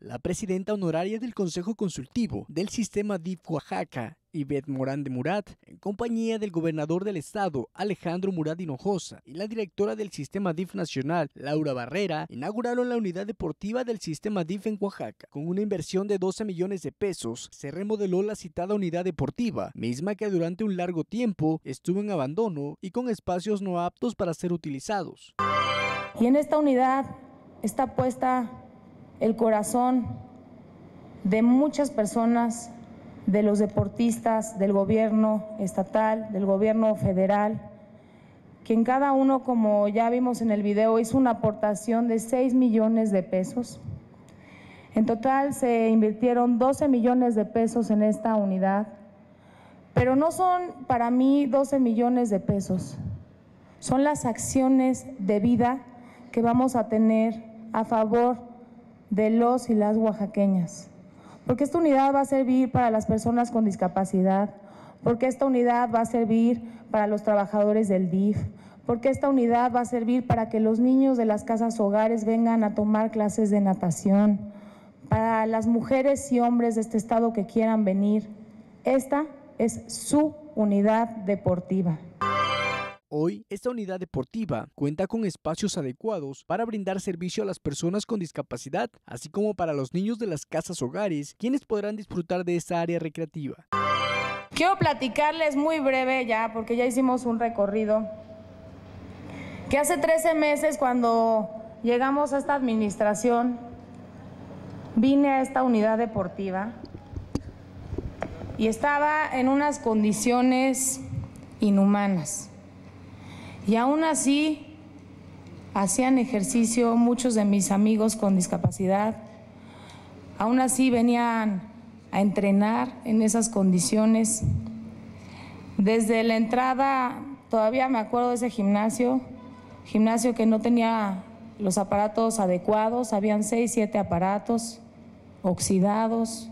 La presidenta honoraria del Consejo Consultivo del Sistema DIF Oaxaca, Ivette Morán de Murat, en compañía del gobernador del estado, Alejandro Murat Hinojosa, y la directora del Sistema DIF Nacional, Laura Barrera, inauguraron la unidad deportiva del Sistema DIF en Oaxaca. Con una inversión de 12 millones de pesos, se remodeló la citada unidad deportiva, misma que durante un largo tiempo estuvo en abandono y con espacios no aptos para ser utilizados. Y en esta unidad está puesta el corazón de muchas personas, de los deportistas, del gobierno estatal, del gobierno federal, que en cada uno, como ya vimos en el video, hizo una aportación de 6 millones de pesos. En total se invirtieron 12 millones de pesos en esta unidad, pero no son para mí 12 millones de pesos, son las acciones de vida que vamos a tener a favor de los y las oaxaqueñas. Porque esta unidad va a servir para las personas con discapacidad, porque esta unidad va a servir para los trabajadores del DIF, porque esta unidad va a servir para que los niños de las casas hogares vengan a tomar clases de natación, para las mujeres y hombres de este estado que quieran venir. Esta es su unidad deportiva. Hoy, esta unidad deportiva cuenta con espacios adecuados para brindar servicio a las personas con discapacidad, así como para los niños de las casas hogares, quienes podrán disfrutar de esta área recreativa. Quiero platicarles muy breve ya, porque ya hicimos un recorrido, que hace 13 meses cuando llegamos a esta administración, vine a esta unidad deportiva y estaba en unas condiciones inhumanas. Y aún así hacían ejercicio muchos de mis amigos con discapacidad, aún así venían a entrenar en esas condiciones. Desde la entrada, todavía me acuerdo de ese gimnasio que no tenía los aparatos adecuados, habían 6, 7 aparatos oxidados,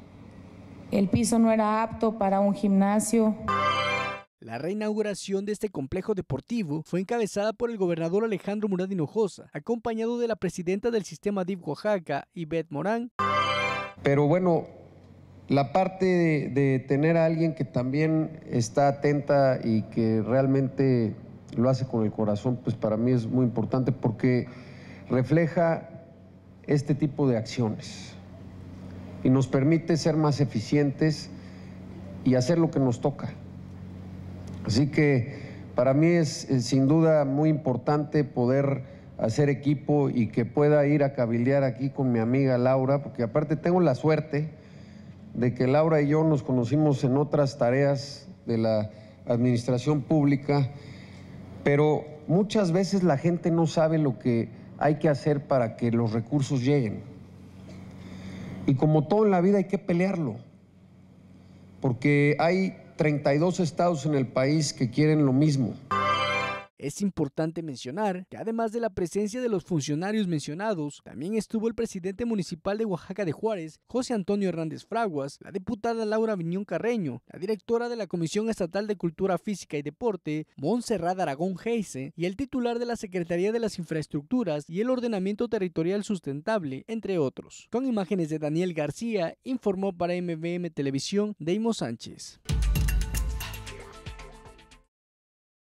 el piso no era apto para un gimnasio. La reinauguración de este complejo deportivo fue encabezada por el gobernador Alejandro Murat Hinojosa, acompañado de la presidenta del Sistema DIF Oaxaca, Ivette Morán. Pero bueno, la parte de tener a alguien que también está atenta y que realmente lo hace con el corazón, pues para mí es muy importante porque refleja este tipo de acciones y nos permite ser más eficientes y hacer lo que nos toca. Así que para mí es sin duda muy importante poder hacer equipo y que pueda ir a cabildear aquí con mi amiga Laura, porque aparte tengo la suerte de que Laura y yo nos conocimos en otras tareas de la administración pública, pero muchas veces la gente no sabe lo que hay que hacer para que los recursos lleguen. Y como todo en la vida hay que pelearlo, porque hay 32 estados en el país que quieren lo mismo. Es importante mencionar que además de la presencia de los funcionarios mencionados, también estuvo el presidente municipal de Oaxaca de Juárez, José Antonio Hernández Fraguas, la diputada Laura Viñón Carreño, la directora de la Comisión Estatal de Cultura Física y Deporte, Montserrat Aragón Geise, y el titular de la Secretaría de las Infraestructuras y el Ordenamiento Territorial Sustentable, entre otros. Con imágenes de Daniel García, informó para MVM Televisión Deimo Sánchez.